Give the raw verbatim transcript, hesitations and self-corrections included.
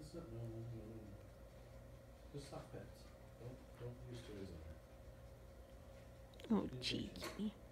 It's not, no, no, no, no. Just soft pets. Don't, don't use toys on her. Oh, Be patient. cheeky.